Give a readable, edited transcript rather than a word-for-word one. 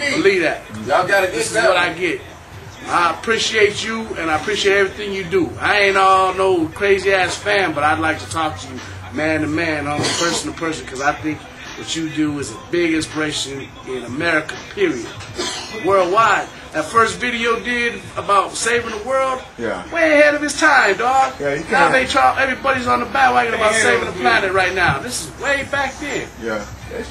Believe that. Y'all gotta get This is what I get. I appreciate you, and I appreciate everything you do. I ain't all no crazy ass fan, but I'd like to talk to you man to man, person to person, because I think what you do is a big inspiration in America, period. Worldwide. That first video did about saving the world, way ahead of his time, dog. Yeah, now everybody's on the bandwagon about saving the planet right now. This is way back then. Yeah.